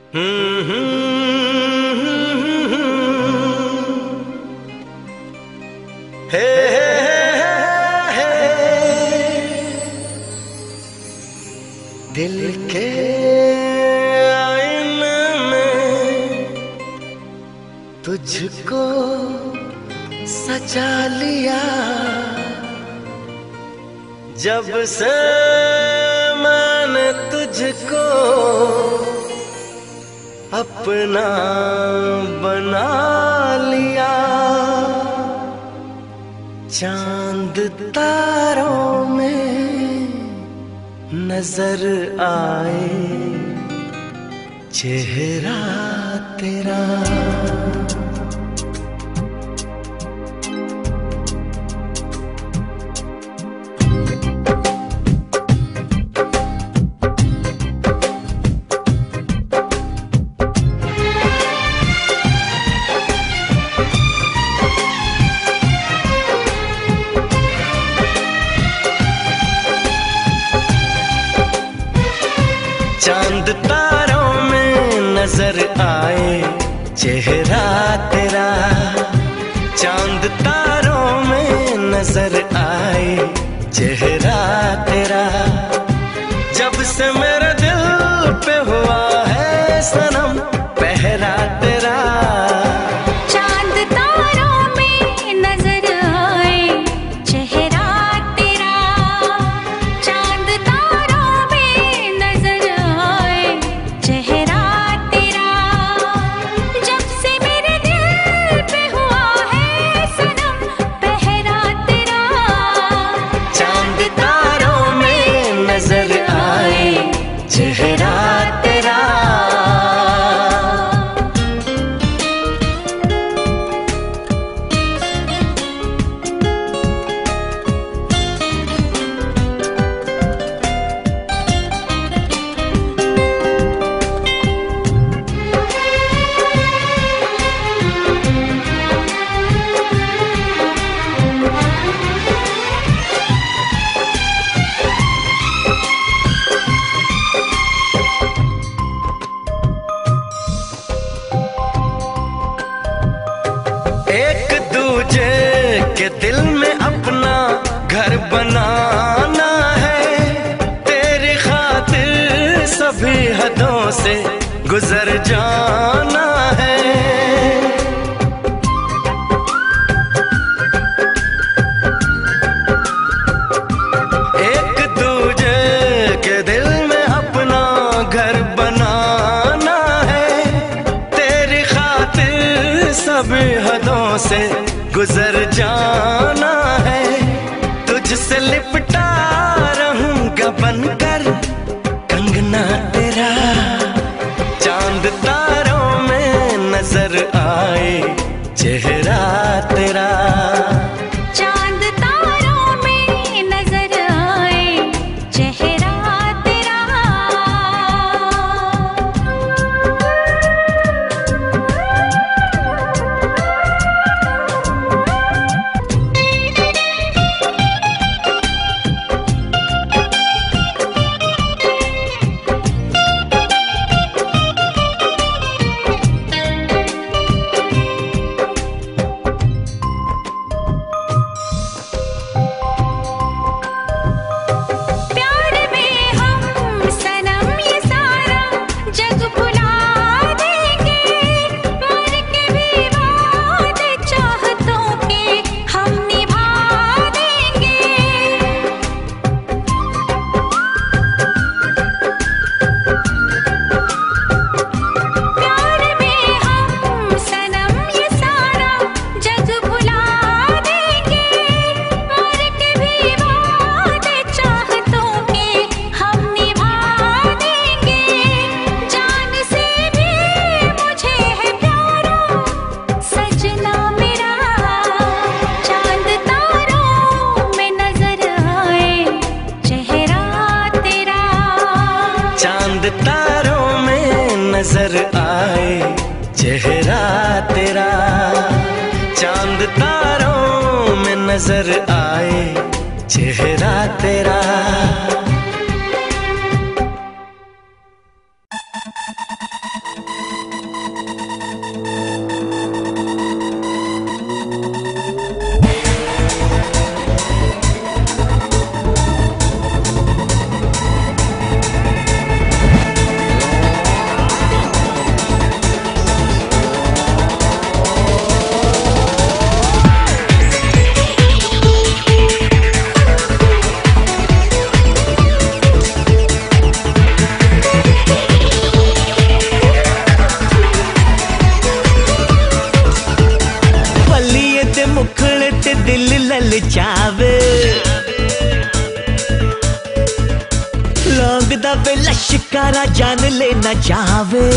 हे दिल के आईने में तुझको सजा लिया, जब से मैंने तुझको अपना बना लिया। चांद तारों में नजर आए चेहरा तेरा। चांद तारों में नजर आए चेहरा तेरा। चांद तारों में नजर आए चेहरा तेरा। जब से मेरे दिल पे हुआ है सनम पहरा तेरा। चांद तारों में नजर आए चेहरा तेरा। चांद तारों में नजर आए चेहरा तेरा। जब से मेरे दिल पे हुआ है सनम पहरा तेरा। चांद तारों में नजर आए चेहरा तेरा। एक दूजे के दिल में अपना घर बनाना है। तेरी खातिर सभी हदों से गुजर जाना है। एक दूजे के दिल में अपना घर बनाना है। तेरी खातिर सभी हदों से गुजर जाना है। तुझसे लिपटा रहूंगा बनकर कंगना तेरा। चांद तारों में नजर आए चेहरा तेरा। चांद तारों में नजर आए चेहरा तेरा। प्यार में हम सनम ये सारा जग भुला देंगे। मर के भी वादे चाहतों के हम निभा देंगे। प्यार में हम सनम ये सारा जग भुला देंगे। मर के भी वादे चाहतों के हम निभा देंगे। जान से भी मुझे है प्यारा सजना मेरा। चांद तारों में नजर आए चेहरा तेरा। चांद तारों में नजर आए चेहरा तेरा। चांद तारों में नजर आए चेहरा तेरा। न जावे।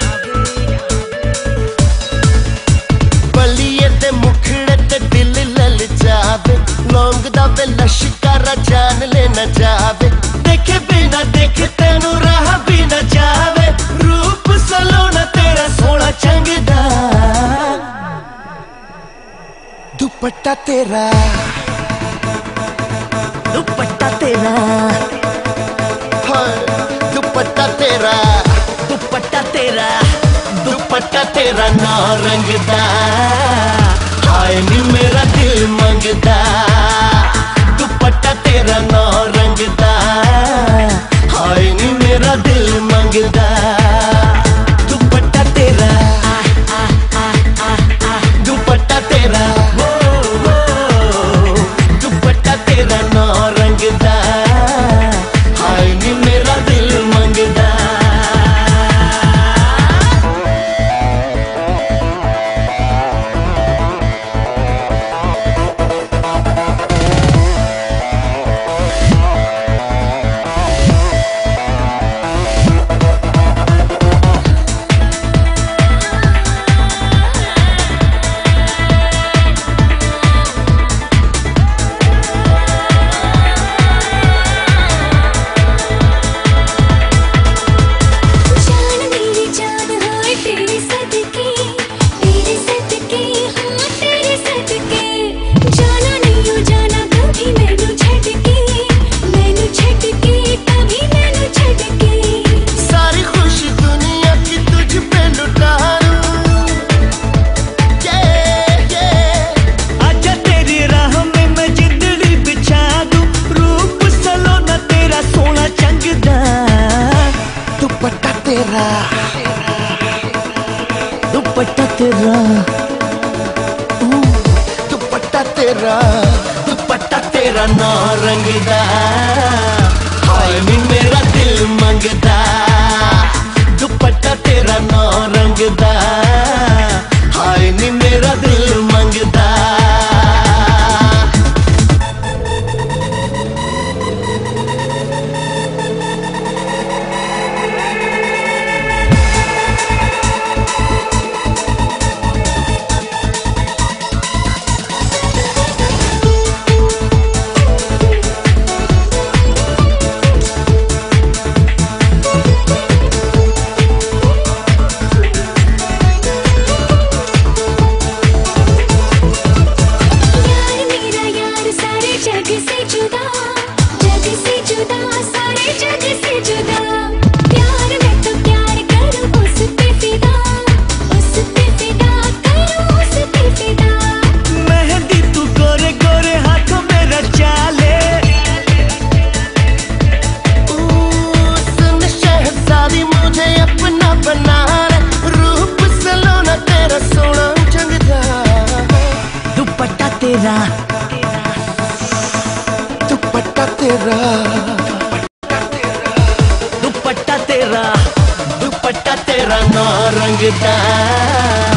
बलिए ते मुखड़े ते दिल लल जावे, लौंग दा वे लश्कारा जान ले न जावे। देखे बिना देखे तेनू राह भी न जावे, रूप सलोना तेरा सोना चंगदा। दुपट्टा तेरा, दुपट्टा तेरा, हाय दुपट्टा तेरा, दुपट्टा तेरा, दुपट्टा तेरा नौ रंगदा। हाय नी मेरा दिल मंगदा, दुपट्टा तेरा नौ रंगदा। हाय नी मेरा दिल मंगदा, दुपट्टा तेरा, दुपट्टा तेरा, दुपट्टा तेरा नौ रंगदा। हाय नी मेरा दिल मंगदा। दुपट्टा तेरा, दुपट्टा तेरा, दुपट्टा तेरा नौ रंगदा। हाय नी मेरा दिल मंगदा, दुपट्टा तेरा नौ रंगदा। हाय नी मेरा दिल मंगदा। तेरा, दुपट्टा तेरा, दुपट्टा तेरा, दुपट्टा तेरा नौ रंगदा।